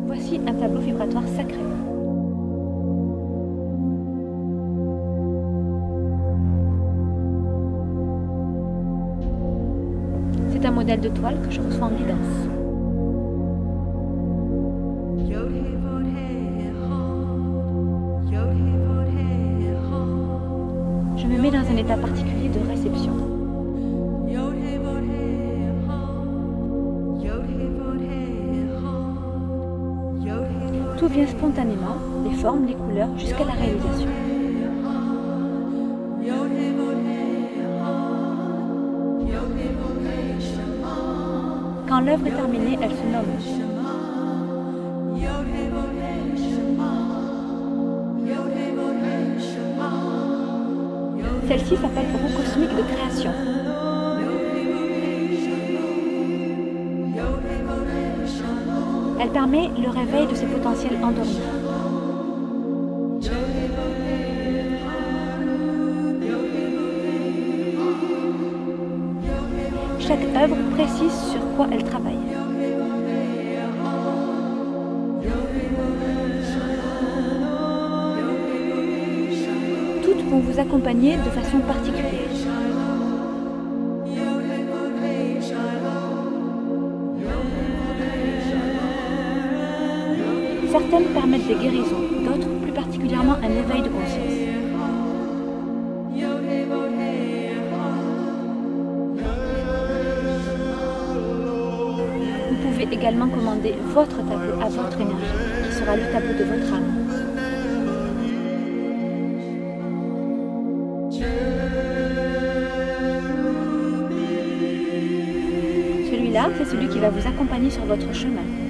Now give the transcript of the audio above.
Voici un tableau vibratoire sacré. C'est un modèle de toile que je reçois en guidance. Je me mets dans un état particulier de réception. Tout vient spontanément, les formes, les couleurs, jusqu'à la réalisation. Quand l'œuvre est terminée, elle se nomme. Celle-ci s'appelle roue cosmique de création. Elle permet le réveil de ses potentiels endormis. Chaque œuvre précise sur quoi elle travaille. Toutes vont vous accompagner de façon particulière. Certaines permettent des guérisons, d'autres plus particulièrement un éveil de conscience. Vous pouvez également commander votre tableau à votre énergie, qui sera le tableau de votre âme. Celui-là, c'est celui qui va vous accompagner sur votre chemin.